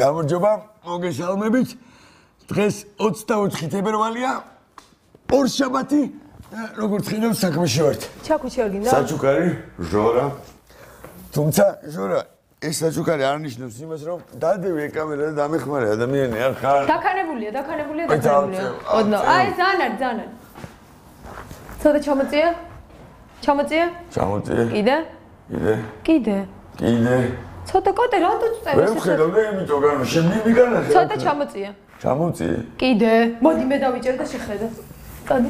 გამარჯობა, მოგესალმებით. დღეს 24 თებერვალია. ორშაბათი. როგორც ხედავთ, საქმეში ვართ. ჩაქვიჩი არ გინდა? საჩუქარი, ჟორა. თუმცა, ჟორა, ეს საჩუქარი არ ნიშნავს იმას, რომ დადევი კამერა და დამეხმარე ადამიანი არ ხარ. დაქანებულია. ოდნო, აი, ძალიან. ცოტა ჩამოწია? ჩამოწია? კიდე? ცოტა კოტე რატო წევს? ვერ ხედავ და იმიტომ განო შემიმიგანა. ცოტა ჩამოწია. ჩამოწია? კიდე. მოდი მე დავიჭერ და შეხედე. წადი.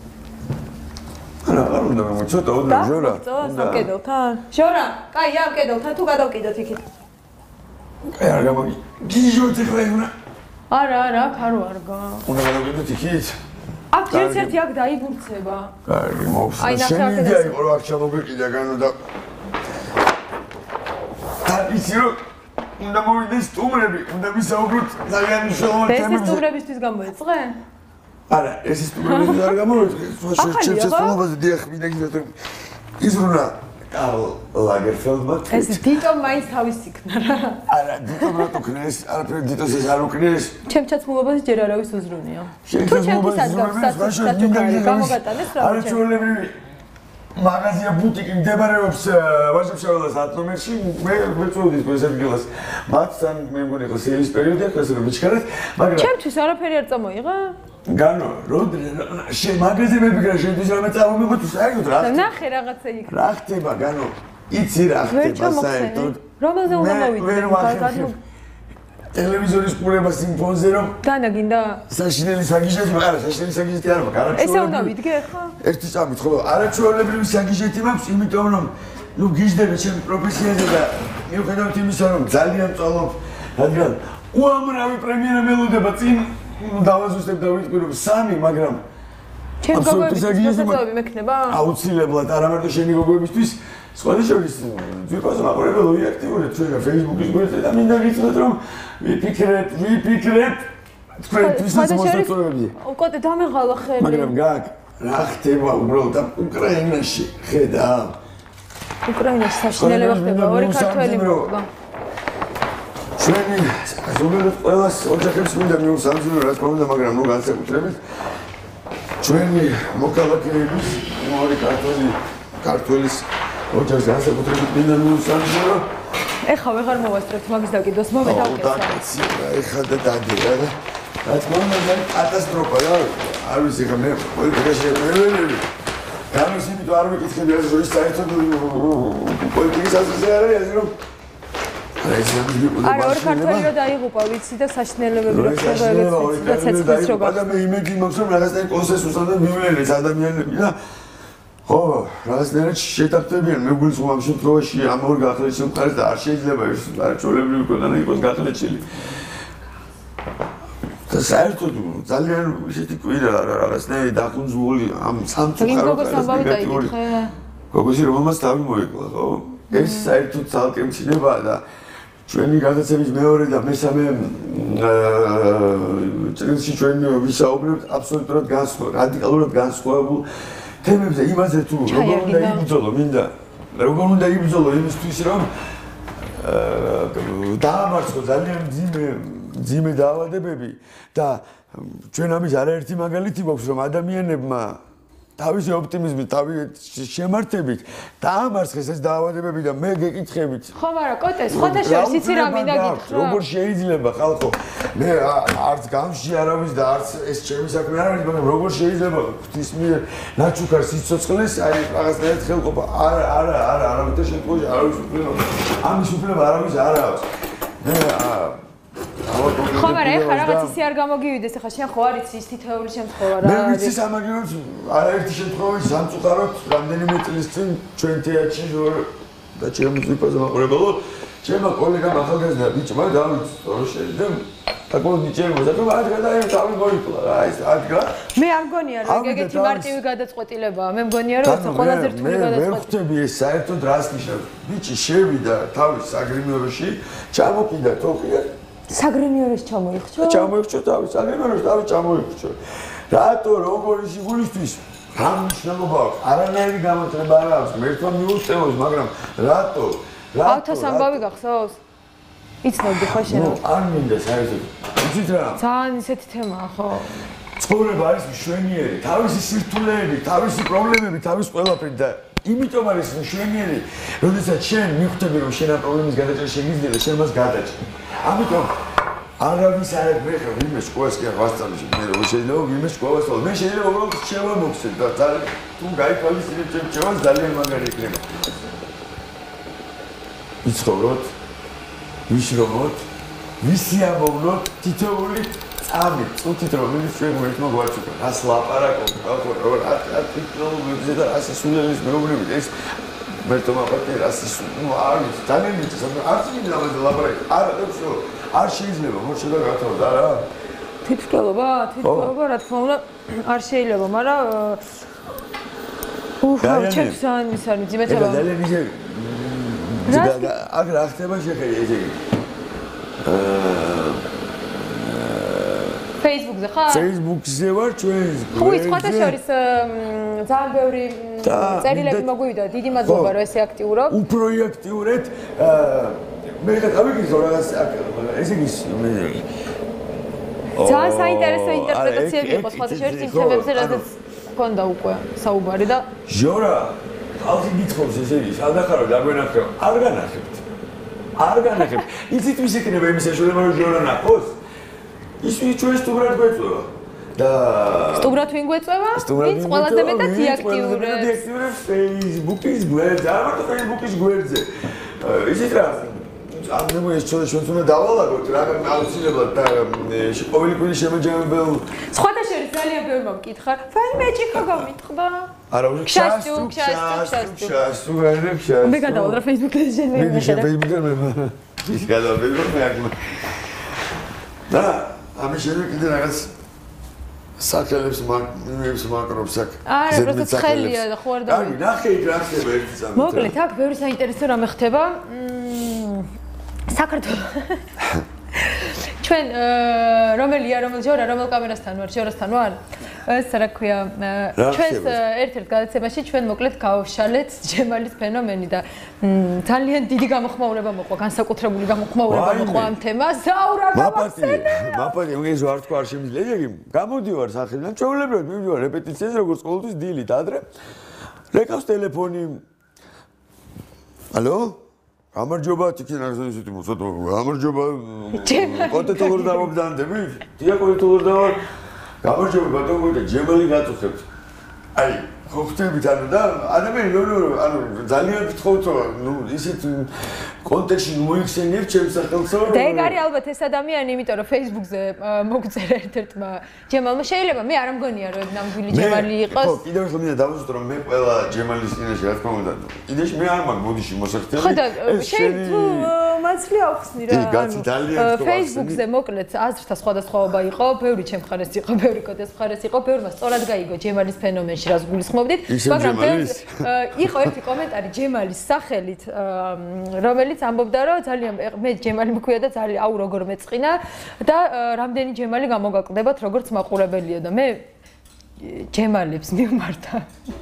არა უნდა მე ცოტა ოდნავ ჟორა. კედელთან? ჟორა, კაი, ამ კედელთან თუ გადავკიდოთ იქით. კაი, არ გამოგი. გიჟოთ ახლა უნდა. არა, ხარო არ გა. უნდა გადავკიდოთ იქით. აქ ერთ-ერთი აქ დაიბურცება. კარგი, მოვსა. შემიძლია იყო აქ ჩამოგვიყიდა განო და იცი რომ უნდა მოვიდეს სტუმრები, უნდა ვისაუბროთ ძალიან მნიშვნელოვან თემებზე. ეს სტუმრებისთვის გამოეწყე? არა, ეს სტუმრებისთვის არ გამოეწყე. შეცვალობაზე დიახ, მინდა გითხრათ რომ იზრუნა კარლ ლაგერფელდმა. ეს დიტო მაინც თავის იქნა რა. არა, დიტო რატო ქნეს? არაფერი დიტოს ეს არ უკნეს. ჩემ ჩაცმულობას ჯერ არავის უზრუნია. თუ ჩემთვის საჩუქარი გამოგატანეს რა. არა ჩვეულებრივი მაგაზია ბუტიკი მდებარეობს ვაჟებშეველას 10 ნომერში. მე ვეწოდი ეს ადგილას. მათთან მე მგონი ხო სეილის პერიოდი აქვს, ასე რომ მიჩქარეთ, მაგრამ ჩემთვის არაფერი არ წამოიღა? განო, მაგაზე მებიგრა შენთვის რამე წამომიღო თუ საერთოდ რა? ნახე რაღაცა იქ. რა ხდება, განო? იცი რა ხდება საერთოდ? რომელზე უნდა მოვიდე? ტელევიზორის ყურებას იმ ფონზე რომ დანა გინდა? საშინელი საგიჟეთი, არა, საშინელი საგიჟეთი არ მაქვს, არა. ესე უნდა ვიდგე ხო? ერთი წამით ხო, არაჩვეულებრივი საგიჟეთი მაქვს, იმიტომ რომ ნუ გიჟდები ჩემ პროფესიაზე და მიუხედავად იმისა, რომ ძალიან წვალობ, რადგან უამრავი პრემიერა მელოდება წინ დავაზუსტებ და ვიტყვი რომ 3, მაგრამ ჩემ გოგოებისთვის მექნება? აუცილებლად, არა მარტო შენი გოგოებისთვის, სხვადასხვის ძვირფასო მაყურებელი აქტიურია ჩვენგან Facebook-ის გვერდზე და მინდა გითხრათ რომ ვიფიქრეთ თქვენთვის მოსაწონებია. უკოტე დამეღალა ხელი. მაგრამ გაკ რა ხდება უბრალოდ უკრაინაში ხედავ? უკრაინაში საშინელება ხდება, ორი ქართველი მოყვა. ჩვენი ზოგადად ყველას ოჯახებს მინდა მიუსამძიმო რა თქმა უნდა, მაგრამ ნუ განსაკუთრებით ჩვენი მოქალაქეების ორი ქართველის ოჯახს განსაკუთრებით მინდა მიუსამძიმო. ეხა ვეღარ მოვასწრებთ მაგის დაკიდვას, მომედავკეცა. ეხა და დაგერა და რა თქმა უნდა კატასტროფა რა. არ ვიცი ხა მე პოლიტიკაში მეველი. გამის იმიტომ არ მეკითხები ეს რომ საერთოდ პოლიტიკის ასზე არ არის რომ არა, ორი ქართველი რო დაიღუპა, ვიცი და საშინელებები რო ხდება ეგეც და ცეცხლის რო გაქვს. და მე იმედი მაქვს რომ რაღაცნაირ კონსენსუსთან და მივლენეს ადამიანები და ხო, რაღაცნაირად შეტაკდებიან. მე გულისხმობ ამ შემთხვევაში ამ ორ გახლეჩილ მხარეს და არ შეიძლება ეს არაჩვეულებრივი ქვეყანა იყოს გახლეჩილი. და საერთოდ ძალიან ისეთი კვირა რაღაცნაირი დახუნძული ამ სამწუხარო გოგოსი გოგოსი რომელმაც თავი მოიკლა, ხო? ეს საერთოდ ცალკე მცინებაა და ჩვენი გადაცემის მეორე და მესამე წელში ჩვენ ვისაუბრებთ აბსოლუტურად რადიკალურად განსხვავებულ თემებზე, იმაზე თუ როგორ უნდა იბრძოლო, მინდა როგორ უნდა იბრძოლო იმისთვის რომ დაამარცხო ძალიან მძიმე დაავადებები და ჩვენ ამის არაერთი მაგალითი გვაქვს რომ ადამიანებმა თავისი ოპტიმიზმით, თავისი შემართებით დაამარცხეს ეს დაავადებები და მე გეკითხებით. ხო, მაგრამ კოტე, სხვათა შორის იცი რა მინდა გითხრა? როგორ შეიძლება ხალხო? მე არც გამში არავის და არც ეს ჩემი საქმე არ არის, მაგრამ როგორ შეიძლება ღვთის მიერ ნაჩუქარ სიცოცხლეს აი რაღაცნაირად ხელყოფა? არა, არავითარ შემთხვევაში არავის უფლება. ამის უფლება არავის არ აქვს. მე ხო, მაგრამ ეხლა რაღაც ისე არ გამოგივიდეს, ეხლა შენ ხო არ იცი ის თითოეული შემთხვევა რა. მე ვიცი სამაგიეროდ არაერთი შემთხვევაში სამწუხაროდ რამდენიმე წლის წინ ჩვენ თეატრში და ჩემი ძვირფასო მაყურებელო ჩემო კოლეგამ ახალგაზრდა ბიჭმა დავიცი და საკუთარ ნიჭიერმა და ადგა და ეს თავი მოიკლა რა ეს ადგა. მე არ მგონია რომ ეგეთი მარტივი გადაწყვეტილებაა. მე მგონია რომ ყველაზე რთული გადაწყვეტილება. მე ხვდები ეს საერთოდ რას ნიშნავს? ბიჭი შევიდა თავის საგრიმეროში, ჩამოკიდა თოხი და საგრიმეროში ჩამოიხჩო? ჩამოიხჩო თავის საგრიმეროში თავი ჩამოიხჩო. რატო როგორი სიგულისთვის? რა მნიშვნელობა აქვს? არანაირი გამოწვევა არ აქვს. მერთვა მიუწევოს, მაგრამ რატო? ავთოს ამბავი გახსოვს? იცნობდი ხო შენ? არ მინდა საერთოდ. იცით რა? ძალიან ისეთი თემაა ხო? ცხოვრება არის მშვენიერი, თავისი სირთულეები, თავისი პრობლემები, თავის ყველაფერი და იმიტომ არის მშვენიერი, როდესაც შენ მიხვდები რომ შენ ამ პრობლემის გადაჭრა შეგიძლია და შენ მას გადაჭრ. ამიტომ არავის არ ეხება ვინმე სკოლას კი არ ვასწავლე, მე რომ შეიძლება ვინმე სკოლას ვასწავლე. მე შეიძლება უბრალოდ რჩევა მოგცეთ და ძალიან თუ გაიქვალისწინებ ჩემ რჩევას ძალიან მაგარი იქნება. იცხოვროთ, ვიშრობოთ, ვისი ამოვნოთ თითოეული წამი, წუთით რომ მიდის ჩვენ ერთმა გვაჩუქა. რას ლაპარაკობ, რა ტექნოლოგიებზე და ასე სულელის მეუბნებით ეს მერტო მაპატი რას ის არის ძალიან მიწის არც მინდა ამაზე ლაპარაკი. არა და всё. არ შეიძლება მოშედა გათავდა არა? თვითმკვლელობა, რა თქმა უნდა არ შეიძლება, მაგრამ ჩემს ძალიან ის არის ძიმეთება. ძალიან ისე აგ რა ხდება შეხედე ესე იგი. Facebook-ზე ხარ? Facebook-ზე ვარ ჩვენ. ხო, სხვათა შორის ძალიან ბევრი წერილები მოგვივიდა. დიდი მადლობა რომ ესე აქტიურობ. უფრო აქტიურეთ. მე გავიგზავნა რაღაც ესე იგი ძალიან საინტერესო ინტერპრეტაციები იყო სხვათა შორის იმ თემებზე, რადგან გქონდა უკვე საუბარი და ჟორა ხალხი გითხოვს ესე იგი, სადახარო დაგვენახე, არ განახებთ. არ განახებთ. იცით ვის იქნება იმის საშუალება რომ ჟორა ნახოს? ის ჩვენ სტუბრად გვეწევა. და სტუბრად ვინ გვეწევა? ვინც ყველაზე მეტად იაქტიურებს Facebook-ის გვერდზე, არ მარტო Facebook-ის გვერდზე. იცით რა? ამ ეს ჩვენც უნდა დავალაგოთ რა აუცილებლად და ყოველი კვირის შემაჯამებელ სხვათა შორის ძალიან ბევრი მომკითხა. ვაიმე ჭიქა გამიტყდა? არა, ქშასტუ. მე გადავალ რა Facebook-ზე შენ მე შენ Facebook-ზე მე ის გადავალ Facebook-ზე და ამის შემდეგ კიდე რაღაც სახელებს მაკრობს აქ. არა, პროცესს ხელია და ხო არ და. აი, ნახე იქ რა ხდება ერთი წამით. მოკლედ, აქ ბევრი საინტერესო რამე ხდება. საქართველოს ჩვენ რომელ კამერასთან ვარ, ჟორასთან ვარ? ეს რა ქვია, ჩვენს ერთ-ერთ გადაცემაში ჩვენ მოკლედ გავშალეთ ჯემალის ფენომენი და ძალიან დიდი გამოხმაურება მოყვა, განსაკუთრებული გამოხმაურება მოყვა ამ თემას. აუ რა გამახსენე. მაპატი, მე ეს ვარ თქვა არ შემიძლია, იგი გამოდივარ სახელიდან, ჩვეულებრივად მივდივარ რეპეტიციაზე, როგორც ყოველთვის დილით ადრე. რეკავს ტელეფონი. ალო? გამარჯობა, თიქენ არ ზუსტი მოსათო. გამარჯობა. კონტენტურ დავაბდანდები? დია კონტენტურ დავარ. გამარჯობა ბატონო და ჯემალი გაწუხებთ. აი, ხო ხტებით ანუ და ადამიანი ანუ ძალიან გთხოვთ რომ ისეთ კონტექსტში მოიხსენიებ ჩემს სახელსო. და ეგ არის ალბათ ეს ადამიანი, იმიტომ რომ Facebook-ზე მოგწერა ერთ-ერთმა ჯემალმა. შეიძლება მე არ მგონია რომ ნამდვილი ჯემალი იყოს. ხო, კიდევ ახლა მინდა დავუსვიტო რომ მე ყველა ჯემალის წინაშე რა თქმა უნდა. კიდეში მე არ მაქვს ბოდიში მოსახდები. ხო და შენ თუ მაცლი ახსნი რა. Facebook-ზე მოკლედ აზრთა სხვადასხვაობა იყო, ბევრი ჩემ მხარეს იყო, ბევრი კოტეს მხარეს იყო, ბევრმა სწორად გაიგო ჯემალის ფენომენში რაც გულისხმობდით, მაგრამ იყო ერთი კომენტარი ჯემალის სახელით, რომელიც ამბობდა რომ ძალიან მე ჯემალი მქვია და ძალიან აუ როგორ მეწყინა და რამდენი ჯემალი გამოგაკლდებათ როგორც მაყურებელიო და მე ჯემალებს მივმართა.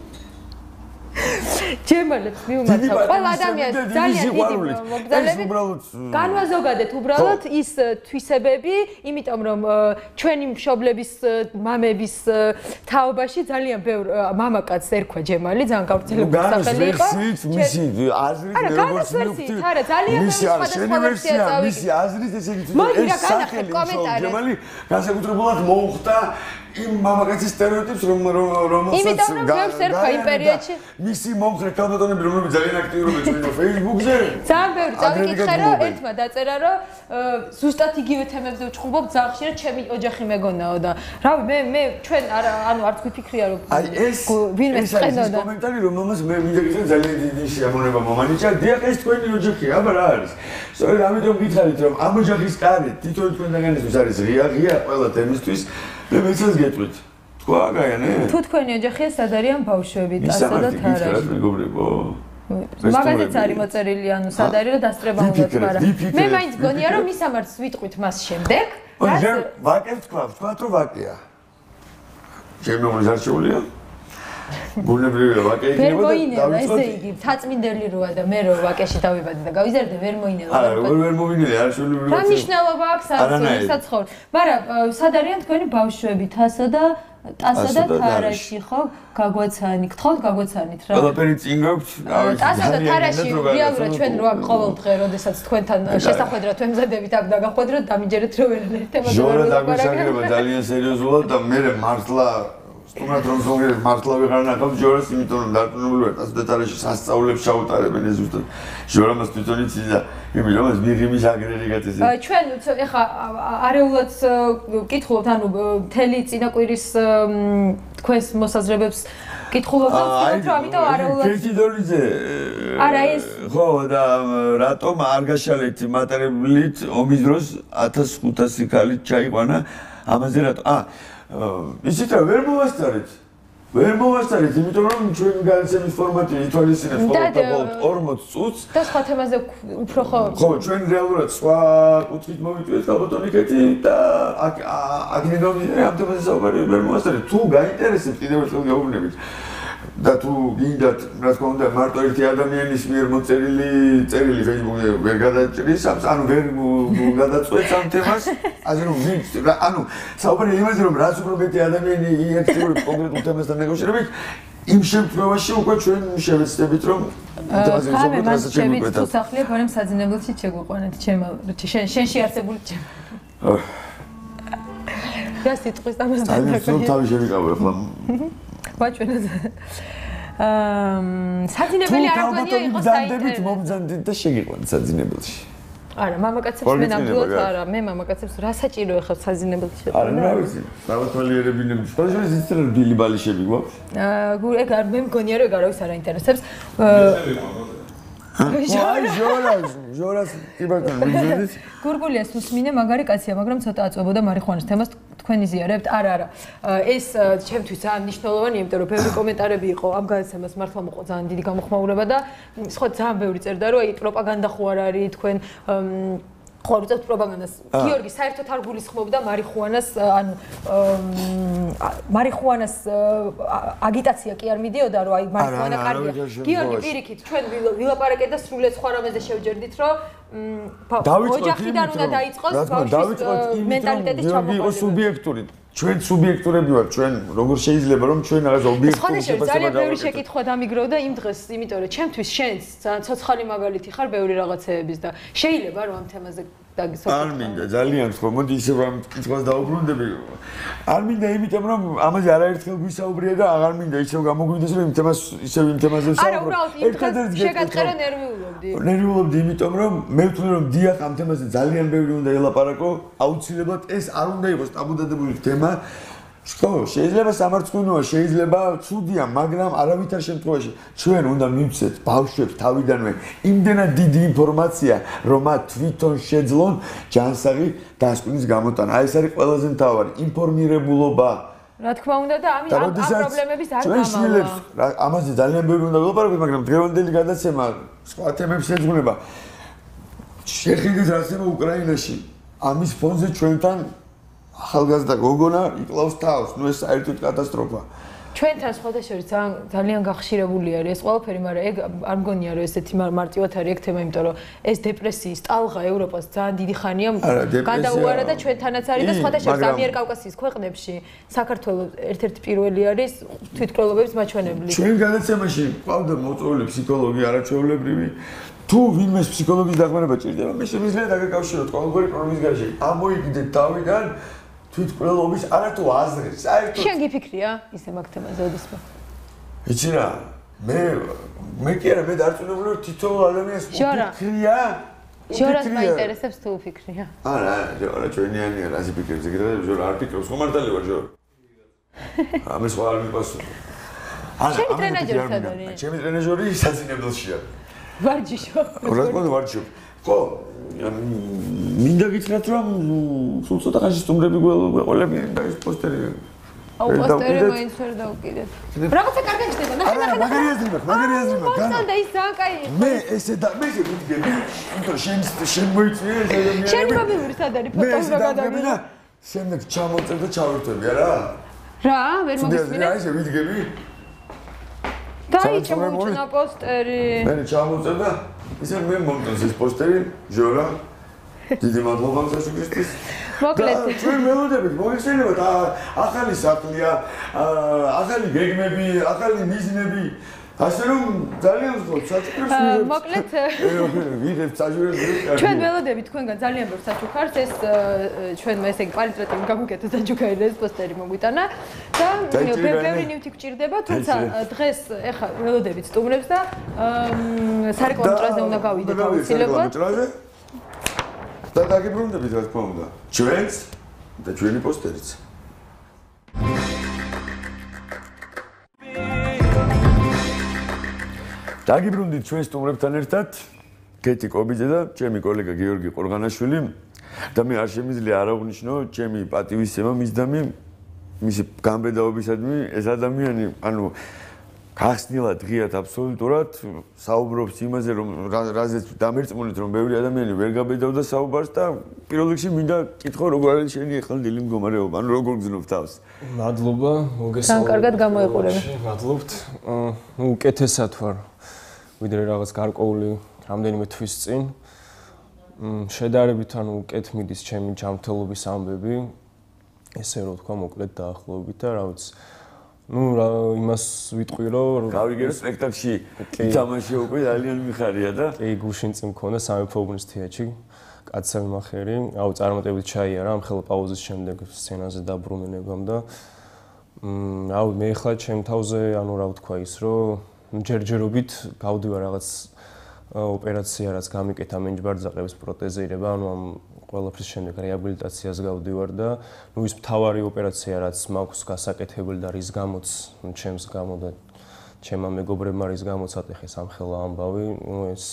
ჯემალებს მივმართა. ყველა ადამიანს ძალიან დიდი მოგზალებით. განვაზოგადეთ უბრალოდ ის თვისებები, იმიტომ რომ ჩვენი მშობლების მამების თაობაში ძალიან ბევრ მამაკაცს ერქვა ჯემალი, ძალიან გავრცელებული სახელი იყო. მისი აზრით როგორც მივხვდი. არა, ძალიან ბევრი სხვადასხვა ვერსია წავიდი. მისი აზრით ესე იგი ეს სახელი ჯემალი განსაკუთრებულად მოუხდა იმ მამაკაცის სტერეოტიპს რომელსაც იმიტომ რომ ბევრს ერქვა იმ პერიოდში მისი მომხრე ქალბატონები რომლებიც ძალიან აქტიურობენ ჩვენ Facebook-ზე ძალიან ბევრი წავიკითხე რომ ერთმა დაწერა რომ ზუსტად იგივე თემებზე ვჭხუბობ ძალიან ხშირად ჩემი ოჯახი მეგონაო და რავი მე ჩვენ ანუ არც გვიფიქრია რომ ვინმე წენოდა ეს კომენტარი რომელმაც მე ვიდეო ძალიან დიდი შეამონება მომანიჭა დიახ ეს თქვენი ოჯახია აბა რა არის სწორედ ამიტომ გითხარით რომ ამ ოჯახის კარი თითოეულ თქვენგანისთვის არის ღია ყველა თემისთვის მე მეცეს გეტყვით. თქვა გაიანე? თუ თქვენი ოჯახია სად არიან ბავშვები, ტასა და თარაში. მაგაზეც არის მოწერილი, ანუ სად არის და დასწრება უნდა თქვა. მე მაინც გონია რომ მისამართს ვიტყვით მას შემდეგ. ვაკე თქვა რომ ვაკეა. ჩემი მომზარჩეულია. ბუნებრივია ვაკე იქნება და მოინელა ესე იგი თაწმინდელი როა და მე რო ვაკეში დავიბადე და გავიზარდე ვერ მოინელა არა ვერ მოვინელე არ შვილები რა მნიშვნელობა აქვს საცხოვრ მაგრამ სად არიან თქვენი ბავშვები თასა და თარაში ხო გაგვაცანი გთხოვთ გაგვაცანით რა ყველაფერი წინ გაქვთ ტასა და თარაში რეალურად ჩვენ რო აქ ყოველ დღე როდესაც თქვენთან შესახვედრად ვემზადებით აქ დაგახვედროთ დამიჯერეთ რომ ვერ ერთებად ჟორა დაგვისაგრება ძალიან სერიოზულად და მე მართლა სტუმრად რომ ზოგიერთ მართლა ვეღარ ნახავთ ჟორას იმიტომ რომ დარწმუნებული ვარ ტასა და თარაში სასწაულებს ჩაუტარებენ ეს ზუსტად ჟორამას თვითონ იცის და იმი რომ ეს მიღიმის აგრეგატი ჩვენ ეხა არეულად ვკითხულობთ ანუ მთელი წინაკვირის თქვენს მოსაზრებებს ვკითხულობთ რომ ამიტომ არეულად კეთიდოლიძე არა ეს ხო და რატომ არ გაშალეთ მატარებლით ომის დროს 1500 ქალით ჩაიყვანა ამაზე რატომ ისიც რა ვერ მოვასწარეთ იმიტომ რომ ჩვენ განსემის ფორმატი ითვალისწინებს ყოველ 40 წუთს და სხვა თემაზე უფრო ხო ჩვენ რეალურად სხვა კუთხით მოვიწვიეთ ალბათონიკეთი და აქედან ამ თემაზე საუბარი ვერ მოვასწარეთ თუ გაინტერესებს კიდევ ერთხელ გეუბნებით და თუ გინდათ რა თქმა უნდა მარტო ერთი ადამიანის მიერ მოწერილი წერილი Facebook-ზე ვერ გადაჭრის ანუ ვერ გადაწყვეტს ამ თემას ასე რომ ანუ საუბარი იმაზე რომ რაც უფრო მეტი ადამიანი იაქტიურებს კონკრეტულ თემასთან დაკავშირებით იმ შემთხვევაში უკვე ჩვენ შევეცდებით რომ თემაზე ვისაუბროთ რასაც შემოგვეცათ თუ სახლია მაგრამ საძინებლში შეგვიყვანეთ შენში არსებული ჩემ რა სიტყვის ამას ძალიან თავი შევიკავე ხოლმე ვაჩვენოთ საძინებელი არ გონია იყოს საინტერესო მომძანდით და შეგიყვანეთ საძინებელში არა მამაკაცებს მე ნამდვილად არა მე მამაკაცებს რა საჭირო ეხლა საძინებელში არა რა ვიცი საავადმყოფოებინები შეიძლება ისწრებენ ბილი ბალიშები გვაქვს ეგ არ მე მგონია რომ ეგ არავის არ აინტერესებს ჟორას ტიბაკან მიგზოდით გურგულიას უსმინე მაგარი კაცია მაგრამ ცოტა აწვებოდა მარიხუანის თემას თქვენ იზიარებთ არა ეს ჩემთვის ძალიან მნიშვნელოვანია იმიტომ რომ ბევრი კომენტარები იყო ამ გადაცემას მართლა მოყვა ძალიან დიდი გამოხმაურება და სხვა ძალიან ბევრი წერდა რომ აი პროპაგანდა ხო არ არის თქვენ ხო უწევთ პროპაგანდას გიორგი საერთოდ არ გულისხმობდა მარიხუანას ანუ მარიხუანას აგიტაცია კი არ მიდიოდა რომ აი მარიხუანა კარგია გიორგი პირიქით ჩვენ ვილაპარაკეთ და სრულიად სხვა რამეზე შევჯერდით რომ ოჯახიდან უნდა დაიწყოს ბავშვის მენტალიტეტის ჩამოყალიბება იყო სუბიექტური ჩვენ სუბიექტურები ვართ ჩვენ როგორ შეიძლება რომ ჩვენ რაღაც ობიექტური შეფასება ძალიან ბევრი შეკითხვა დამიგროვდა იმ დღეს იმიტომ რომ ჩემთვის შენც ძალიან ცოცხალი მაგალითი ხარ ბევრი რაღაცეების და შეიძლება რომ ამ თემაზე დაგისაუბროთ არ მინდა ძალიან ხო მოდი ისევ ამ კითხვას დაუბრუნდები არ მინდა იმიტომ რომ ამაზე არაერთხელ გვისაუბრია და აღარ მინდა ისევ გამოგვიდეს რომ იმ თემას ისევ იმ თემაზე ვსაუბრობ არა უბრალოდ იმ დღეს შეგაწყერა ნერვიულობდი იმიტომ რომ მე ვთვლი რომ დიახ ამ თემაზე ძალიან ბევრი უნდა ელაპარაკო აუცილებლად ეს არ უნდა იყოს ტაბუდადებული თემა ხო შეიძლება სამარცხვინოა შეიძლება ცუდია მაგრამ არავითარ შემთხვევაში ჩვენ უნდა მივცეთ ბავშვებს თავიდანვე იმდენად დიდი ინფორმაცია რომ მათ თვითონ შეძლონ ჯანსაღი დასკვნის გამოტანა აი ეს არის ყველაზე მთავარი ინფორმირებულობა რა თქმა უნდა და ამ პრობლემების არ გამავალ ამაზე ძალიან ბევრი უნდა ვილაპარაკოთ მაგრამ დღევანდელი გადაცემა სხვა თემებს ეძღვნება შეხედეთ რა ხდება უკრაინაში ამის ფონზე ჩვენთან ახალგაზრდა გოგონა იკლავს თავს, ნუ ეს საერთოდ კატასტროფა. ჩვენთან სხვადასხვა ძალიან გახშირებული არის ეს ყველაფერი, მაგრამ ეგ არ მგონია რომ ესეთი მარტივად არის ეგ თემა, იმიტომ რომ ეს დეპრესიის ტალღა ევროპას ძალიან დიდი ხანია გადაუარა და ჩვენთანაც არის და სხვადასხვა ამიერკავკასიის ქვეყნებში საქართველოს ერთ-ერთი პირველი არის თვითმკვლელობების მაჩვენებლი. ჩვენ გადაცემაში ყავდა მოწვეული ფსიქოლოგი არაჩვეულებრივი თუ ვინმეს ფსიქოლოგის დახმარება ჭირდება, მე შემიძლია დაგაკავშიროთ ყოველგვარი პრობლემის გარეშე. ამოიგდეთ თავიდან თვითმკვლელობის არათუ აზრს, საერთოდ. შენ გიფიქრია ისე მაგ თემაზე ოდესმე? იცი რა, მე კი არა, მე დარწმუნებული ვარ თითოეულ ადამიანს უფიქრია. ჟორას მაინტერესებს თუ უფიქრია? არა, ჟორა ჩვენიანია, რაზი ფიქრებს, ეგრე ჟორა არ ფიქრობს, ხომ მართალი ვარ ჟორა. ამის სხვა არ მიპასუხო. შენი ტრენაჟერი სად არის? ჩემი ტრენაჟერი საძინებელშია. ვარჯიშო. რა თქმა უნდა ვარჯიშო. ხო, მინდა გითხრათ რომ სულ ცოტა ხანში სტუმრები გვეყოლებიან და ეს პოსტერი. აუ პოსტერი მაინც ვერ დავკიდეთ. რაღაცა კარგი ხდება. ნახე. მაგარი აზრი მაქვს. გან ის ძალიან კაი. მე ესე და მე შევიდგები. იმიტომ შენ მოიწვიე ეს ადამიანი. შენ მოგივირი სად არის ფოტო რა გადაგინა. შემდეგ ჩამოწერ და ჩავერთვები არა? რა, ვერ მოგისმინე. აი შევიდგები. ჩამოუჩინა პოსტერი. მე ჩამოვწერდა, ისე მე მომწონს ეს პოსტერი, ჟორა. დიდი მადლობა მსაჯულისთვის. მოკლედ, ჩვენ ველოდებით მოიხსენებათ ახალი სახლია, ახალი გეგმები, ახალი მიზნები. ასე რომ ძალიან ვთქვათ, საჩუქარს ვიღებთ. მოკლედ, ვიღებთ საჩუქარს. ჩვენ ველოდებით თქვენგან ძალიან ბევრ საჩუქარს, ეს ჩვენმა ესე იგი პარიტრატიული გამოკეთა საჩუქარი და ეს პოსტერი მოგვიტანა და ბევრი ნივთი გვჭირდება, თუმცა დღეს ეხა ველოდებით სტუმრებს და სარეკლამო ჭრაზე უნდა გავიდეთ აუცილებლად. და დაგიბრუნდებით რა თქმა უნდა. ჩვენც და ჩვენი პოსტერიც. დაგიბრუნდით ჩვენ სტუმრებთან ერთად კეთი კობიძე და ჩემი კოლეგა გიორგი ყორღანაშვილი და მე არ შემიძლია არ აღვნიშნო ჩემი პატივისცემა მისდამი მისი გამბედაობისადმი ეს ადამიანი ანუ გახსნილად ღიად აბსოლუტურად საუბრობს იმაზე რომ რაზეც დამერწმუნეთ რომ ბევრი ადამიანი ვერ გაბედავდა საუბარს და პირველ რიგში მინდა კითხო როგორ არის შენი ახალდილი მდგომარეობა ანუ როგორ გძნობ თავს მადლობა მოგესალმებით თან კარგად გამოიყურებ მადლობთ უკეთესად ვარ ვიდრე რაღაც გარკვეული რამდენიმე თვის წინ შედარებით ანუ უკეთ მიდის ჩემი ჯანმრთელობის ამბები ესე რომ თქვა მოკლედ დაახლოებით და რა ვიცი იმას ვიტყვი რომ გავიგე სპექტაკლში თამაში უკვე ძალიან მიხარია და კი გუშინ წინ მქონდა სამეფო უბნის თეატრში კაცები მახერი აუ წარმატებით ჩაიარა ამ ხელა პაუზის შემდეგ სცენაზე დაბრუნებამ და აუ მე ხლა ჩემ თავზე ანუ რა ვთქვა ის რომ ჯერჯერობით გავდივარ რაღაც ოპერაცია რაც გამიკეთა მენჯბარძაყების პროტეზირება ანუ ამ ყველაფრის შემდეგ რეაბილიტაციას გავდივარ და ნუ ის მთავარი ოპერაცია რაც მაქვს გასაკეთებელი და რის გამოც ჩემს გამო და ჩემმა მეგობრებმა რის გამოც ატეხეს ამ ხელა ამბავი ნუ ეს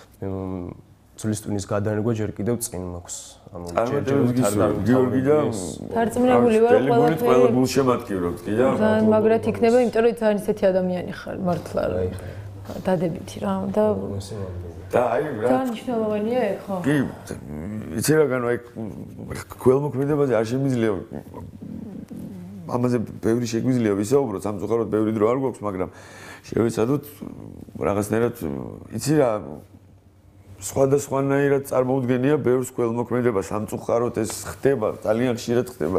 წლისტვინის გადანერგვა ჯერ კიდევ წინ მაქვს ანუ ჯერჯერობით გიორგი და დარწმუნებული ვარ ყველა გულშემატკივრობთ კი და ძალიან მაგრად იქნება იმიტომ რომ ძალიან ისეთი ადამიანი ხარ მართლა რა დადებითი რა და აი რა მნიშვნელოვანია ეგ ხო კი იცი რა განო აი ქველმოქმედებაზე არ შემიძლია ამაზე ბევრი შეგვიძლია ვისაუბროთ სამწუხაროდ ბევრი დრო არ გვაქვს მაგრამ შევეცადოთ რაღაცნაირად იცი რა სხვადასხვანაირად წარმოუდგენია ბევრს ქველმოქმედება სამწუხაროდ ეს ხდება ძალიან ხშირად ხდება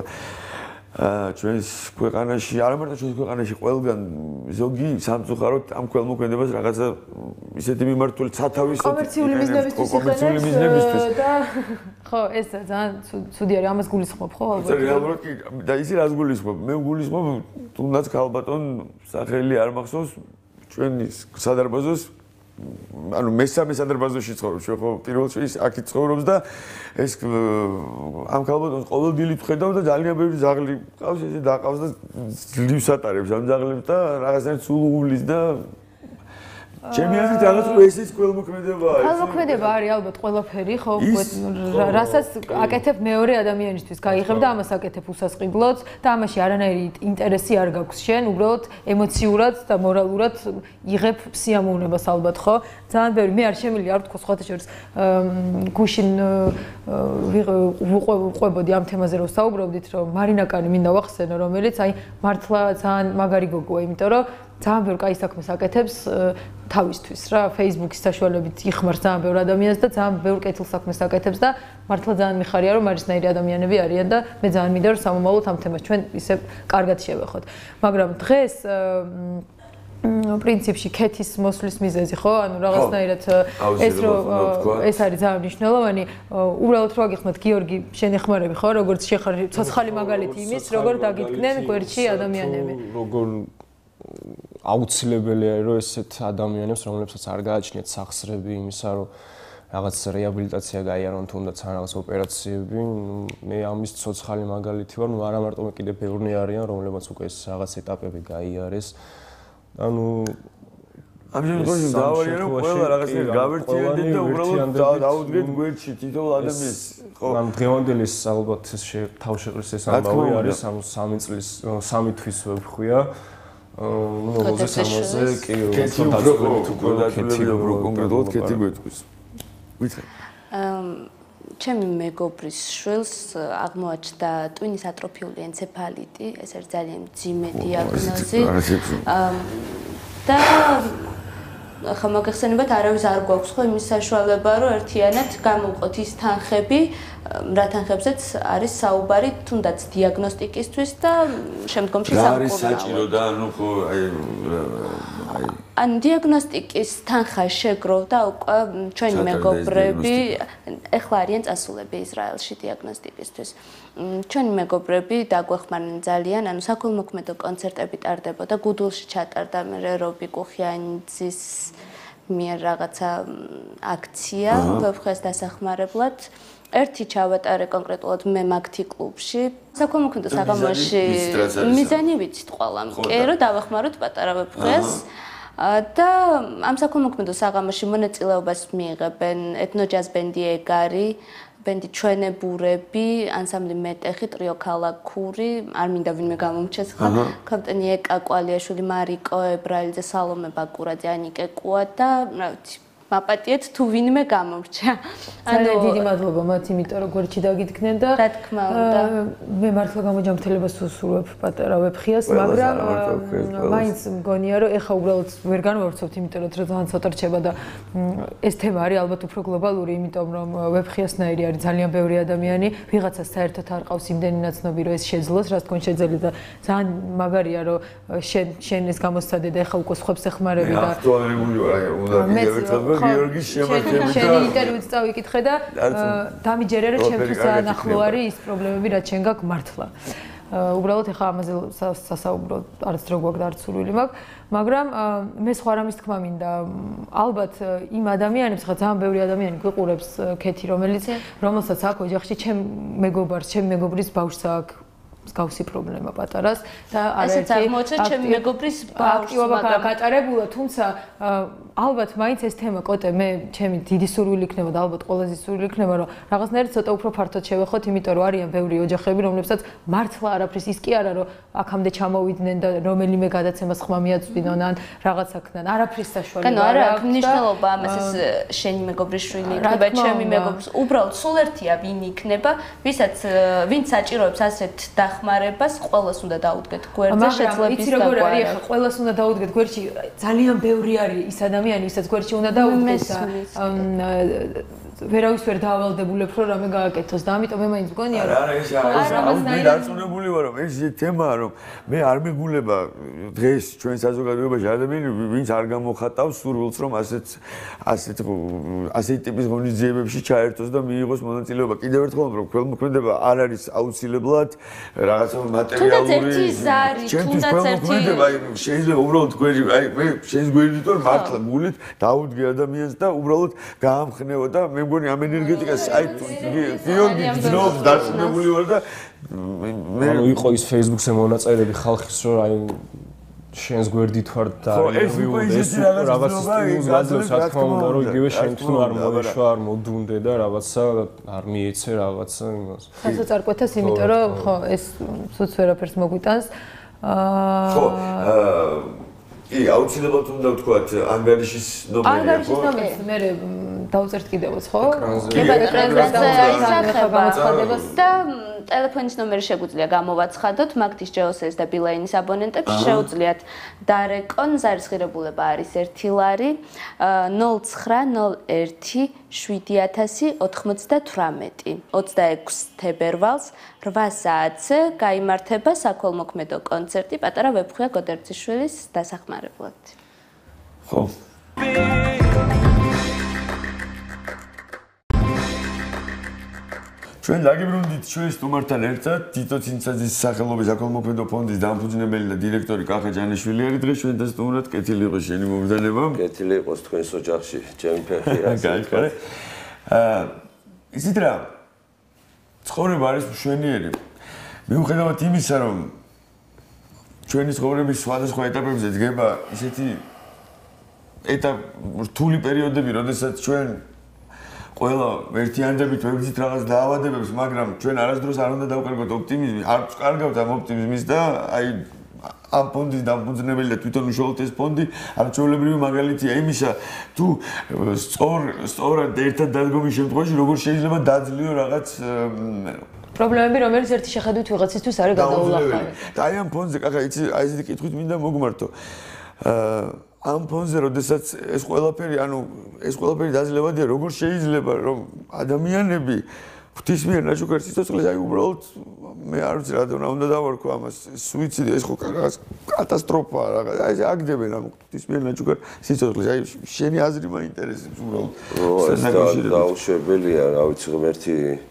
ჩვენს ქვეყანაში არა მარტო ჩვენს ქვეყანაში ყველგან ზოგი სამწუხაროდ ამ ქველმოქმედებას რაღაცა ისეთი მიმართული სათავის კომერციული მიზნებისთვის და ხო ეს ძალიან ცუდი არის ამას გულისხმობ ხო ალბათ რეალურად კი და ისი რას გულისხმობ მე გულისხმობ თუნდაც ქალბატონ სახელი არ მახსოვს ჩვენი სადარბაზოს ანუ მესამე სადარბაზოში ცხოვრობს ჩვენ ხო პირველ რიგში აქ ცხოვრობს და ეს ამ ქალბატონს ყოველდღიურად ვხედავ და ძალიან ბევრი ზაღლი ყავს ესე დაყავს და ძლივს ატარებს ამ ზაღლებს და რაღაცნაირად სულუღulis და ჩემი აზრით რაღაც რომ ესეც ქველმოქმედებაა ქველმოქმედება არის ალბათ ყველაფერი ხო რასაც აკეთებ მეორე ადამიანისთვის გაიღებ და ამას აკეთებ უსასყიდლოდ და ამაში არანაირი ინტერესი არ გაქვს შენ უბრალოდ ემოციურად და მორალურად იღებ სიამოვნებას ალბათ ხო ძალიან ბევრი მე არ შემიძლია არ ვთქვა სხვათა შორის გუშინ ვუყვებოდი ამ თემაზე რომ საუბრობდით რომ მარინა კანი მინდა ვახსენო რომელიც აი მართლა ძალიან მაგარი გოგოა იმიტომ რომ ძალიან ბევრ კაი საქმეს აკეთებს თავისთვის რა Facebook-ის საშუალებით იხმარს ძალიან ბევრ ადამიანს და ძალიან ბევრ კეთილ საქმეს აკეთებს და მართლა ძალიან მიხარია რომ არისნაირი ადამიანები არიან და მე ძალიან მინდა რომ სამომავლოდ ამ თემას ჩვენ ისე კარგად შევეხოთ მაგრამ დღეს პრინციპში კეთის მოსვლის მიზეზი ხო ანუ რაღაცნაირად ეს რომ ეს არის ძალიან მნიშვნელოვანი უბრალოდ რო აგიხმოთ გიორგი შენი ხმარები ხო როგორც შეხარ ცოცხალი მაგალითი იმის როგორ დაგიდგნენ გვერდში ადამიანები როგორ აუცილებელია რომ ესეთ ადამიანებს რომლებსაც არ გააჩნიათ სახსრები იმისა რომ რაღაც რეაბილიტაცია გაიარონ თუნდაც რაღაც ოპერაციები მე ამის ცოცხალი მაგალითი ვარ ნუ არა მარტო მე კიდე ბევრნი არიან რომლებსაც უკვე ეს რაღაც ეტაპები გაიარეს ანუ ამ შემთხვევაში დავარია რომ ყველა რაღაცნაირად გავერთიანდეთ და უბრალოდ დაუდგეთ გვერდში თითოეულ ადამიანს ხო ამ დღევანდელი ალბათ ეს თავშეყრის ეს ამბავი არის ამ 3 წლის 3 თვის ვხვია ну მოზე სამაზე კი რო კონკრეტულად კეთი გვეტყვის ვითხრა ჩემი მეგობრის შვილს აღმოაჩნდა ტვინის ატროფიული ენცეფალიტი ეს არის ძალიან მძიმე დიაგნოზი და ხა მოგეხსენებათ არავის არ გვაქვს ხო იმის საშუალება რომ ერთიანად გამოვყოთ ის თანხები რა თანხებზეც არის საუბარი თუნდაც დიაგნოსტიკისთვის და შემდგომში სამკურნალო. არის საჭირო და ანუ ხო ან დიაგნოსტიკის თანხა შეგროვდა უკვე ჩვენი მეგობრები ეხლა არიან წასულები ისრაელში დიაგნოსტიკისთვის. ჩვენი მეგობრები დაგვეხმარნენ ძალიან, ანუ საქველმოქმედო კონცერტები ტარდებოდა, გუდულში ჩატარდა მე რობი კუხიანიძის მიერ რაღაცა აქცია ვებხეს დასახმარებლად. ერთი ჩავატარე კონკრეტულად მე მაგთი კლუბში. საქველმოქმედო საღამოში მიზანი ვიცით ყველამ. კი რომ დავეხმაროთ პატარა ვებხეს. და ამ საქველმოქმედო საღამოში მონაწილეობას მიიღებენ ეთნოჯაზ ბენდი ეგარი, ბენდი ჩვენებურები, ანსამბლი მეტეხი, ტრიო ქალაქური, არ მინდა ვინმე გამომჩეს ხა, კაპიტანი ეკა კვალიაშვილი, მარიკო ებრალიძე, სალომე ბაკურაძე, ანიკე კუა და რა ვიცი მაპატიეთ თუ ვინმე გამომრჩა. ანუ დიდი მადლობა მათ, იმიტომ რომ გვერდში დაგიდგნენ და რა თქმა უნდა. მე მართლა გამოჯამრთელებას უსურვებ პატარა ვებხიას, მაგრამ მაინც მგონია რომ ეხა უბრალოდ ვერ განვავრცობთ, იმიტომ რომ ძალიან ცოტა რჩება და ეს თემა არის ალბათ უფრო გლობალური, იმიტომ რომ ვებხიასნაირი არის ძალიან ბევრი ადამიანი, ვიღაცას საერთოდ არ ყავს იმდენი ნაცნობი რომ ეს შეძლოს, რაც თქვენ შეძლებთ და ძალიან მაგარია რომ შენ ეს გამოსცადე და ეხა უკვე სხვებს ეხმარები და აქტუალურია, უნდა კიდევ ერთხელ გიორგის შემოქმედება. შენი ინტერვიუც წავიკითხე და დამიჯერე რომ ჩემთვის ანახლო არის ის პრობლემები რაც შენ გაქვს მართლა. უბრალოდ ეხა ამაზე სასაუბრო არც დრო გვაქვს და არც სურვილი მაქვს, მაგრამ მე სხვა რამის თქმა მინდა. ალბათ იმ ადამიანებს ხა ძალიან ბევრი ადამიანი გვიყურებს ქეთი, რომელსაც აქ ოჯახში ჩემ მეგობარს, ჩემ მეგობრის ბავშვს აქვს მსგავსი პრობლემა პატარას და ესეც აღმოჩნდა ჩემი მეგობრის აქტივობა გატარებულა, თუმცა ალბათ მაინც ეს თემა კოტე მე ჩემი დიდი სურვილი იქნება და ალბათ ყველაზე სურვილი იქნება რომ რაღაცნაირად ცოტა უფრო ფართოდ შევეხოთ, იმიტომ რომ არიან ბევრი ოჯახები, რომლებსაც მართლა არაფრის ის კი არა რომ აქამდე ჩამოვიდნენ და რომელიმე გადაცემას ხმა მიაწვდინონ ან რაღაცა ქნან, არაფრის საშუალება არ აქვს. ანუ არა აქვს მნიშვნელობა ამას ეს შენი მეგობრის შვილი იქნება, ჩემი მეგობრის, უბრალოდ სულ ერთია ვინ იქნება, ვინც საჭიროებს ასეთ დახმარებას, ყველას უნდა დაუდგეთ გვერდზე შეძლების და როგორ არის ახლა ყველას უნდა დაუდგეთ გვერდში, ძალიან ბევრი არის ის ადამიანი, ვისაც გვერდში უნდა დაუდგეთ და ვერავის ვერ დაავალდებულებ რომ რამე გააკეთოს და ამიტომ მე მაინც მგონია რომ მე დარწმუნებული ვარ რომ ეს თემაა რომ მე არ მეგულება დღეს ჩვენ საზოგადოებაში ადამიანები ვინც არ გამოხატავს სურვილს რომ ასეთი ტიპის ღონისძიებებში ჩაერთოს და მიიღოს მონაწილეობა. კიდევ ერთხელ რომ ქველმოქმედება არ არის აუცილებლად რაღაცა მატერიალური ჩვენთვის ქველმოქმედება შეიძლება უბრალოდ გვერდი მე შენს გვერდით ვარ მართლა გულით დაუდგე ადამიანს და უბრალოდ გაამხნევა და მე მგონი ამ ენერგეტიკას აი გიორგი ძნობს დარწმუნებული ვარ და მე იყო ის Facebook-ზე მონაწერები ხალხის რომ აი შენს გვერდით ვარ და ეს რაღაც სტიმულს გაძლევს რა თქმა უნდა რომ იგივე შენ თვითონ არ მოიშვა არ მოდუნდე და რაღაცა არ მიეცე რაღაცა იმას სასწარკვეთას იმიტომ რომ ხო ეს სულს ვერაფერს მოგვიტანს ხო კი აუცილებლად უნდა ვთქვათ ანგარიშის ნომერია ხო ანგარიშის ნომერს მე დავწერთ კიდევაც ხო ეკრანზე გამოცხადებას და ტელეფონის ნომერი შეგვიძლია გამოვაცხადოთ მაგთის ჯეოსეს და ბილაინის აბონენტებს შეუძლიათ დარეკონ ზარისხირებულება არის 1 ლარი 0901 7098 26 თებერვალს 8 საათზე გაიმართება საქველმოქმედო კონცერტი პატარა ვებხია გოდერძიშვილის დასახმარებლად. ხო ჩვენ დაგიბრუნდით ჩვენ სტუმართან ერთად თითო ცინცაძის სახელობის საქველმოქმედო ფონდის დამფუძნებელი და დირექტორი კახა ჯანიშვილი არის დღეს ჩვენთან სტუმრად. კეთილი იყოს შენი მომზადება. კეთილი იყოს თქვენს ოჯახში, ჩემი ფეხი რა. გაიჩქარე. ისიც რა ცხოვრება არის მშვენიერი. მიუხედავად იმისა, რომ ჩვენი ცხოვრების სხვადასხვა ეტაპებზე დგება ისეთი რთული პერიოდები, როდესაც ჩვენ ყველა ერთიანდებით ვებრძით რაღაც დაავადებებს, მაგრამ ჩვენ არასდროს არ უნდა დავკარგოთ ოპტიმიზმი, არ ვკარგავთ ამ ოპტიმიზმის და აი ამ ფონდის დამფუძნებელი და თვითონ უშუალოდ ეს ფონდი არჩევლებრივი მაგალითია იმისა, თუ სწორად ერთად დადგომის შემთხვევაში როგორ შეიძლება დაძლიო რაღაც პრობლემები, რომელიც ერთი შეხედვით ვიღაცისთვის არის გადაულახავი. და აი ამ ფონზე, კახა, იცი, აი ესეთი კითხვით მინდა მოგმართო. ამ ფონზე, როდესაც ეს ყველაფერი დაძლებადია, როგორ შეიძლება რომ ადამიანები ღვთისმიერ ნაჩუქარ სიცოცხლეს აი უბრალოდ მე არ ვიცი რა უნდა დავარქვა ამას სუიციდი ეს ხო კატასტროფაა რაღაც აი აგდებენ ამ ღვთისმიერ ნაჩუქარ სიცოცხლეს აი შენი აზრი მაინტერესებს უბრალოდ დაუშვებელია რა ვიცი ღმერთი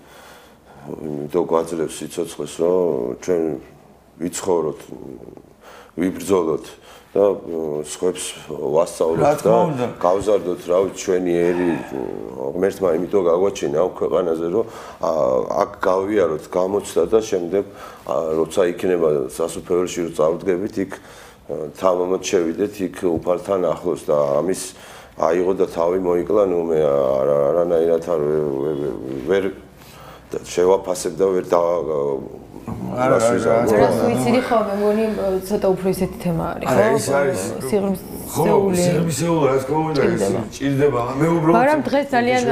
იმიტომ გვაძლევს სიცოცხლეს რომ ჩვენ ვიცხოვროთ ვიბრძოლოთ და სხვებს ვასწავლოთ და გავზარდოთ რა ვიცი ჩვენი ერი ღმერთმა იმიტომ გაგვაჩინა ამ ქვეყანაზე რომ აქ გავიაროთ გამოცდა და შემდეგ როცა იქნება სასუფეველში რომ წავდგებით იქ თამამად შევიდეთ იქ უფალთან ახლოს და ამის აიღო და თავი მოიკლა ნუ მე არანაირად ვერ შევაფასებ და ვერ არა სუიციდი ხო მე მგონი ცოტა უფრო ისეთი თემა არის ხო ეს არის სიღრმისეული რა თქმა უნდა ეს ჭირდება მე უბრალოდ მაგრამ დღეს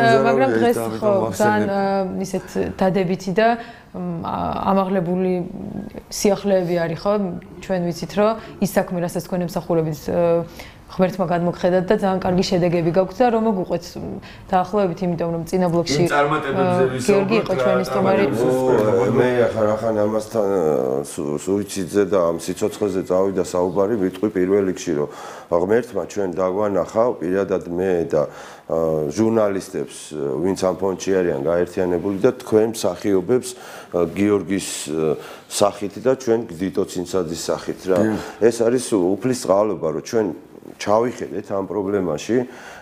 ხო ძალიან ისეთ დადებითი და ამაღლებული სიახლეები არის ხო ჩვენ ვიცით რომ ის საქმე რასაც თქვენ ემსახურებით ღმერთმა გადმოგხედათ და ძალიან კარგი შედეგები გაგვთ და რომ მოგვყვეთ დაახლოებით იმიტომ რომ წინა ბლოკში გიორგი იყო ჩვენი სტუმარი მე ახლა ამასთან სუიციდზე და ამ სიცოცხლეზე წავიდა საუბარი ვიტყვი პირველ რიგში რომ ღმერთმა ჩვენ დაგვანახა პირადად მე და ჟურნალისტებს ვინც ამ ფონდში არიან გაერთიანებული და თქვენ მსახიობებს გიორგის სახით და ჩვენ გდიტო ცინცაძის სახით რა ეს არის უფლის წყალობა რომ ჩვენ ჩავიხედეთ ამ პრობლემაში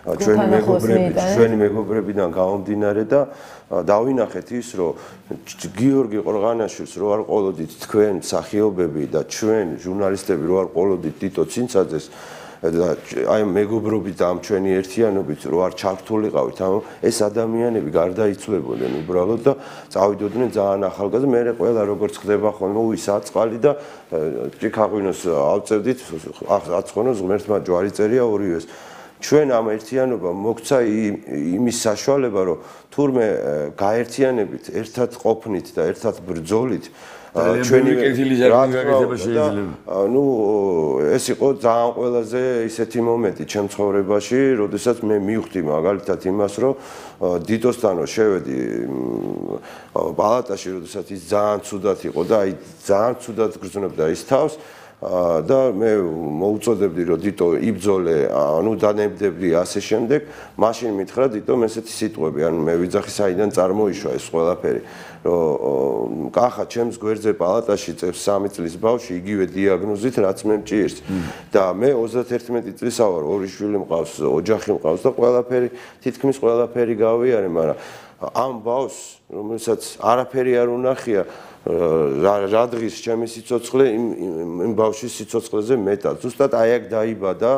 ჩვენი მეგობრებიდან გამომდინარე და დავინახეთ ის რომ გიორგი ყორღანაშვილს რო არ ყოლოდით თქვენ მსახიობები და ჩვენ ჟურნალისტები რო არ ყოლოდით დიტო ცინცაძეს და აი მეგობრობით ამ ჩვენი ერთიანობით რო არ ჩართულიყავით ამ ეს ადამიანები გარდაიცვლებოდნენ უბრალოდ და წავიდოდნენ ძალიან ახალგაზრდა მე ყველა როგორც ხდება ხოლმე საწყალი და ჭიქაღვინოს ავწევდით აცხონოს ღმერთმა ჯვარი წერია ორივეს ჩვენ ამ ერთიანობა მოგცა იმის საშუალება რომ თურმე გაერთიანებით ერთად ყოფნით და ერთად ბრძოლით ჩვენი კეთილი ჟარგანი გაკეთება შეიძლება. ნუ ეს იყო ძალიან ყველაზე ისეთი მომენტი ჩემ ცხოვრებაში, როდესაც მე მივხვდი მაგალითად იმას, რომ დიტოსთანო შევედი პალატაში, როდესაც ის ძალიან ცუდად იყო და აი ძალიან ცუდად გრძნობდა ის თავს და მე მოუწოდებდი რომ დიტო იბძოლე, ანუ დანებდებდი ასე შემდეგ, მაშინ მითხრა დიტომ ესეთი სიტყვები, ანუ მე ვიძახი საიდან წარმოიშვა ეს ყველაფერი, რომ კახა ჩემს გვერდზე პალატაში წევს 3 წლის ბავშვი იგივე დიაგნოზით, რაც მე მჭირს და მე 31 წლისა ვარ, 2 შვილი მყავს, ოჯახი მყავს და ყველაფერი, თითქმის ყველაფერი გავიარე, მაგრამ ამ ბავშვს, რომელსაც არაფერი არ უნახია რა დღის ჩემი სიცოცხლე იმ ბავშვის სიცოცხლეზე მეტად. ზუსტად აი აქ დაიბადა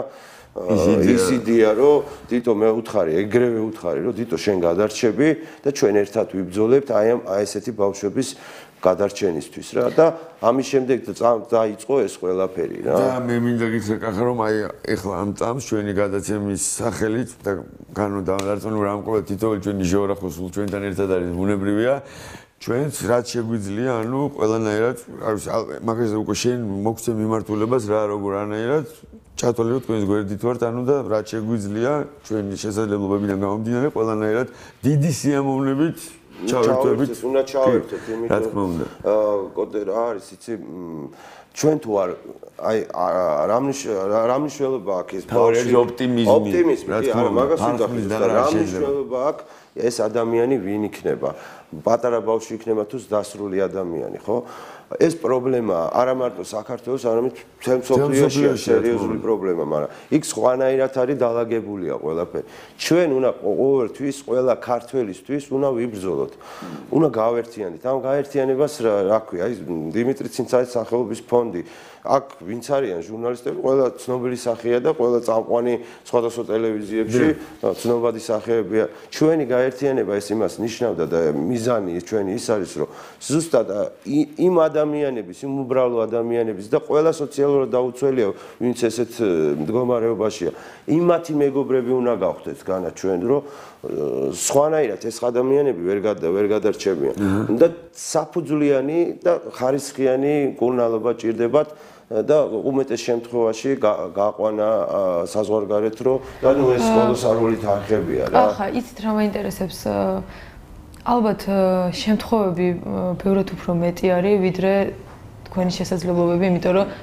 ისიდია რომ დიტო მე უთხარი, ეგრევე უთხარი რომ დიტო შენ გადარჩები და ჩვენ ერთად ვიბრძოლებთ აი ესეთი ბავშვების გადარჩენისთვის რა და ამის შემდეგ დაიწყო ეს ყველაფერი რა. და მე მინდა გითხრა კახა რომ აი ეხლა ამ წამს ჩვენი გადაცემის სახელით და განვადარწმუნ რომ ამ ყოველ თითოეული ჩვენი ჟეოგრაფია სულ ჩვენთან ერთად არის ბუნებრივია. ჩვენც რაც შეგვიძლია, ანუ ყველანაირად, არ ვიცი, მაგაზე უკვე შენ მოგცე მიმართულებას რა როგორ ანაირად ჩათვალე რომ თქვენს გვერდით ვართ, ანუ და რაც შეგვიძლია, ჩვენი შესაძლებლობებიდან გამომდინარე, ყველანაირად დიდი სიამოვნებით ჩავერთვებით. უნდა ჩავერთვეთ, იმიტომ რა თქმა უნდა. კოდე რა არის, იცი, ჩვენ თუ არ აი რა მნიშვნელობა აქვს ეს ბავშვი ოპტიმიზმი რა თქმა უნდა მაგას უნდა რა მნიშვნელობა აქვს ეს ადამიანი ვინ იქნება პატარა ბავშვი იქნება თუ დასრული ადამიანი ხო ეს პრობლემა არა მარტო საქართველოს არამედ მთელ მსოფლიოშია სერიოზული პრობლემა მაგრამ იქ სხვანაირად არის დაალაგებულია ყველაფერი ჩვენ უნდა ყოველთვის ყველა ქართველისთვის უნდა ვიბრძოლოთ უნდა გავერთიანდეთ ამ გაერთიანებას რა ქვია ის დიმიტრი ცინცაძის სახელობის ფონდი აქ ვინც არიან ჟურნალისტები ყველა ცნობილი სახეა და ყველა წამყვანი სხვადასხვა ტელევიზიებში ცნობადი სახეებია ჩვენი გაერთიანება ეს იმას ნიშნავდა და მიზანი ჩვენი ის არის რომ ზუსტად იმ ადამიანების იმ უბრალო ადამიანების და ყველა სოციალურად დაუცველია ვინც ესეთ მდგომარეობაშია იმათი მეგობრები უნდა გავხდეთ განა ჩვენ რომ სხვანაირად ეს ადამიანები ვერ გადარჩებიან და საფუძვლიანი და ხარისხიანი კურნალობა ჭირდებათ და უმეტეს შემთხვევაში გაყვანა საზღვარგარეთ რომ და ნუ ეს კოლოსალური თანხებია რა. ახლა იცით რა მაინტერესებს ალბათ შემთხვევები ბევრად უფრო მეტი არის ვიდრე თქვენი შესაძლებლობები, იმიტომ რომ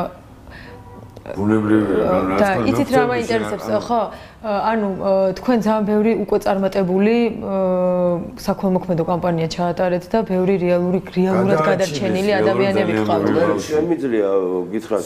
ბუნებრივია და იცით რა მაინტერესებს ხო ანუ თქვენ ძალიან ბევრი უკვე წარმატებული საქველმოქმედო კამპანია ჩაატარეთ და ბევრი რეალურად გადარჩენილი ადამიანები გყავთ. შემიძლია გითხრათ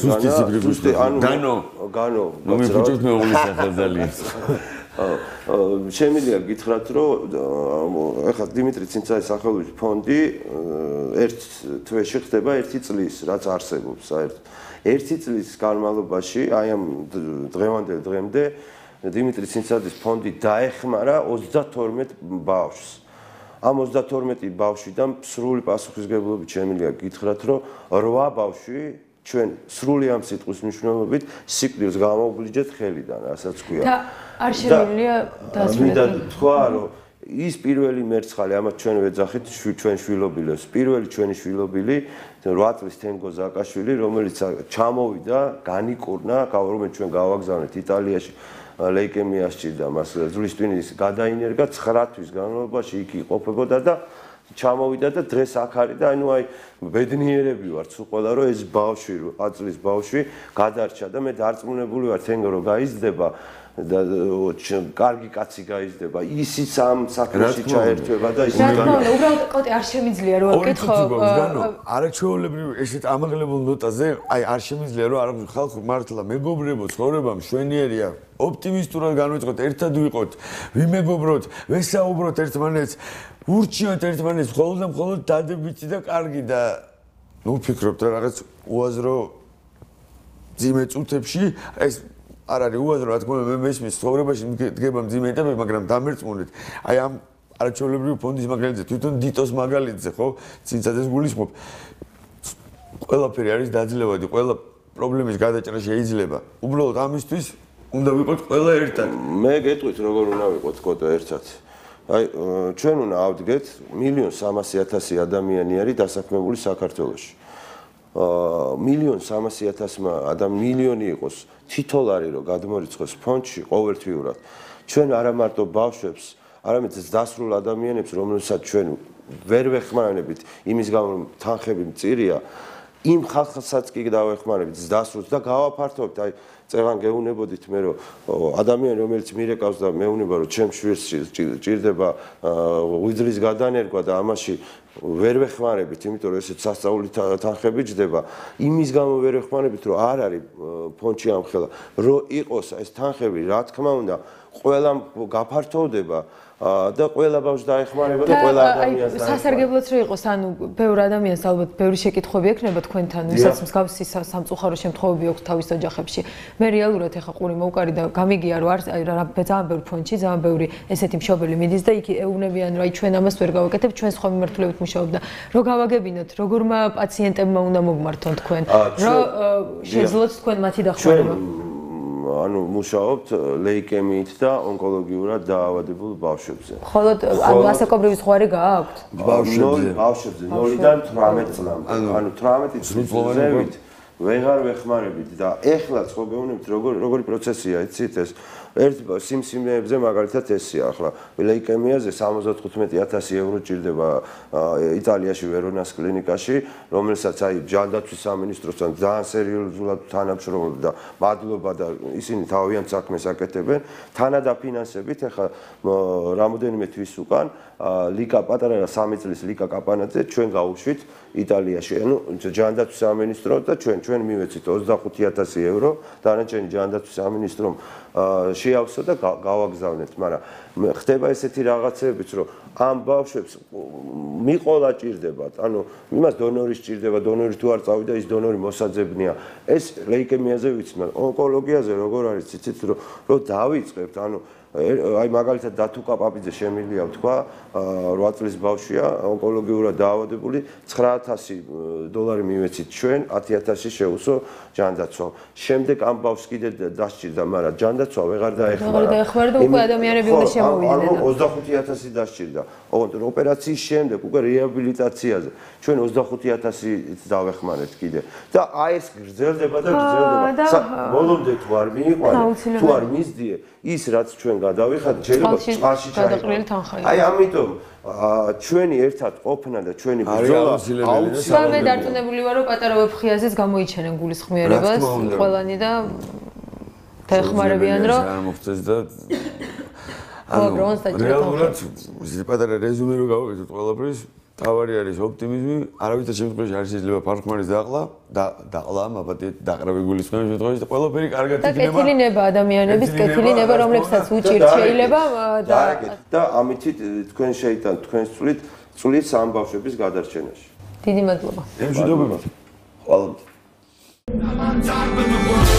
განო მე ფუჭოთ მეუღლის სახელს ძალიან შემიძლია გითხრათ რომ ეხლა დიმიტრი ცინცაის სახელობის ფონდი ერთ თვეში ხდება 1 წლის რაც არსებობს საერთოდ 1 წლის განმავლობაში აი ამ დღევანდელ დღემდე დიმიტრი ცინცაძის ფონდი დაეხმარა 32 ბავშვს. ამ 32 ბავშვიდან სრული პასუხისმგებლობით შემიძლია გითხრათ, რომ 8 ბავშვი ჩვენ სრული ამ სიტყვის მნიშვნელობით სიკვდილს გამოვგლიჯეთ ხელიდან, რასაც ქვია. და არ შემიძლია დასრულებად თქვა, რომ ის პირველი მერცხალი, ამათ ჩვენ ვეძახით ჩვენ შვილობილებს. პირველი ჩვენი შვილობილი 8 წლის თენგო ზაკაშვილი, რომელიც ჩამოვიდა, განიკურნა, რომელიც ჩვენ გავაგზავნეთ იტალიაში. ლეიკემია სჭირდა მას ძვლის ტვინის გადაინერგა 9 თვის განმავლობაში იქ იყოფებოდა და ჩამოვიდა და დღეს აქ არის და აი ბედნიერები ვართ სულ ყველა რომ ეს ბავშვი 8 წლის ბავშვი გადარჩა და მე დარწმუნებული ვარ თენგო რომ გაიზრდება და კარგი კაცი გაიზრდება ისიც ამ საქმეში ჩაერთვება და ის უბრალოდ კოტე არ შემიძლია რომ აკითხო არაჩვეულებრივ ესეთ ამაღლებულ ნოტაზე აი არ შემიძლია რომ არ ხალხი მართლა მეგობრებო ცხოვრება მშვენიერია ოპტიმისტურად განვიწყოთ ერთად ვიყოთ ვიმეგობროთ ვესაუბროთ ერთმანეთს ურჩიოთ ერთმანეთს მხოლოდ და მხოლოდ დადებითი და კარგი და ნუ ვფიქრობთ რა რაღაც უაზრო ძიმე წუთებში ეს არ არის უაზრო რა თქმა უნდა მე მესმის ცხოვრებაში დგება მძიმე ეტაპები მაგრამ დამერწმუნეთ აი ამ არაჩვეულებრივი ფონდის მაგალითზე თვითონ დიტოს მაგალითზე ხო ცინცაძეს გულისხმობ ყველაფერი არის დაძლებადი ყველა პრობლემის გადაჭრა შეიძლება უბრალოდ ამისთვის უნდა ვიყოთ ყველა ერთად მე გეტყვით როგორ უნდა ვიყოთ კოტო ერთად აი ჩვენ უნდა ავდგეთ 1.300.000 ადამიანი არის დასაქმებული საქართველოში 1.300.000 ადამიანი იყოს თითოლარი რომ გადმორიცხოს ფონდში ყოველთვიურად ჩვენ არა მარტო ბავშვებს არამედ დასრულ ადამიანებს რომელსაც ჩვენ ვერ ვეხმარებით იმის გამო რომ თანხები მწირია იმ ხალხსაც კი დავეხმარებით დასრულს და გავაფართოვებთ აი წევან გეუნებოდით მე რომ ადამიანი რომელიც მირეკავს და მეუნება რომ ჩემ შვილს ჭირდება უძლის გადანერგვა და ამაში ვერ ვეხმარებით იმიტომ რომ ესეც სასწაული თანხები ჯდება იმის გამო ვერ ვეხმარებით რომ არ არის ფონდში ამხელა რომ იყოს ეს თანხები რა თქმა უნდა ყველამ გაფართოვდება და ყველა ბავშვს დაეხმარება და ყველა ადამიანს დაეხმარება. სასარგებლოც რო იყოს, ანუ ბევრ ადამიანს ალბათ ბევრი შეკითხვები ექნება თქვენთან, ვისაც მსგავსი სამწუხარო შემთხვევები აქვს თავის ოჯახებში. მე რეალურად ეხა ყური მოვკარი და გამიგია რომ არის ძალიან ბევრი ფონდში, ძალიან ბევრი ესეთი მშობელი მიდის და იქ ეუბნებიან რომ აი ჩვენ ამას ვერ გავაკეთებ, ჩვენ სხვა მიმართულებით მუშაობ და რო გავაგებინოთ, როგორმა პაციენტებმა უნდა მოგმართონ თქვენ, რომ შეძლოთ თქვენ მათი დახმარება. ანუ მუშაობთ ლეიკემიით და ონკოლოგიურად დაავადებულ ბავშვებზე. ხოლოდ ანუ ასაკობრივი ზღვარი გააქვთ? ბავშვებზე 0-დან 18 წლამდე. ანუ 18 წლის ზევით ვეღარ ვეხმარებით და ეხლაც ხო გეუბნებით როგორი პროცესია, იცით ეს ერთ სიმსიმეებზე მაგალითად ესია ახლა ლეიკემიაზე 75,000 евро ჭირდება იტალიაში ვერონას კლინიკაში რომელსაც აი ჯანდაცვის სამინისტროსთან ძალიან სერიოზულად თანამშრომლობენ და მადლობა და ისინი თავიანთ საქმეს აკეთებენ თანადაფინანსებით ახლა რამოდენიმე თვის უკან ლიკა პატარა 3 წლის ლიკა კაპანაძე ჩვენ გავუშვით იტალიაში ანუ ჯანდაცვის სამინისტრო და ჩვენ მივეცით 25,000 евро დანარჩენი ჯანდაცვის სამინისტრომ შეავსო და გავაგზავნეთ, მაგრამ ხდება ესეთი რაღაცებიც, რომ ამ ბავშვებს მიყოლა ჭირდებათ, ანუ იმას დონორი ჭირდება, დონორი თუ არ წავიდა, ის დონორი მოსაძებნია. ეს ლეიკემიაზე ვიცით, მაგრამ ონკოლოგიაზე როგორ არის, იცით, რომ დავიწყებთ, ანუ აი მაგალითად დათუკა პაპიძე შემილია თქვა 8 წლის ბავშვია ონკოლოგიურად დაავადებული $9,000 მივეცით ჩვენ 10,000 შეუსო ჯანდაცვა. შემდეგ ამ ბავშვს კიდე დასჭირდა, მაგრამ ჯანდაცვა გადაცვა ვეღარ დაეხმარა. ვეღარ დაეხმარა და უკვე ადამიანები უნდა შემოვიდნენ. ანუ 25000 დასჭირდა. ოღონდ ოპერაციის შემდეგ უკვე რეაბილიტაციაზე ჩვენ 25000-ით დავეხმარეთ კიდე. და აი ეს გრძელდება და გრძელდება. ბოლომდე თუ არ მიიყვანე, თუ არ მისდიე, ის რაც ჩვენ გადავიხადეთ, შეიძლება წყალში ჩაიყო. აი ამიტომ ჩვენი ერთად ყოფნა და ჩვენი ბრძოლა აუცილებელი. მე დარწმუნებული ვარ, რომ პატარა ვეფხიაზეც გამოიჩენენ გულისხმიერებას ყველანი და დაეხმარებიან, რომ არ მოხდეს და რეალურად პატარა რეზუმე რო გავაკეთოთ ყველაფრის, თავარი არის ოპტიმიზმი, არავითარ შემთხვევაში არ შეიძლება ფარხმარის დაყლა, მაბადეთ დაყრები გულისხმების შემთხვევაში და ყველაფერი კარგად იქნება. და კეთილი ნება ადამიანების, კეთილი ნება, რომლებსაც უჭირთ შეიძლება და ამით თქვენ შეიტანთ თქვენს წვლით ამ ბავშვების გადარჩენაში. დიდი მადლობა. ემშვიდობებით. ყველამ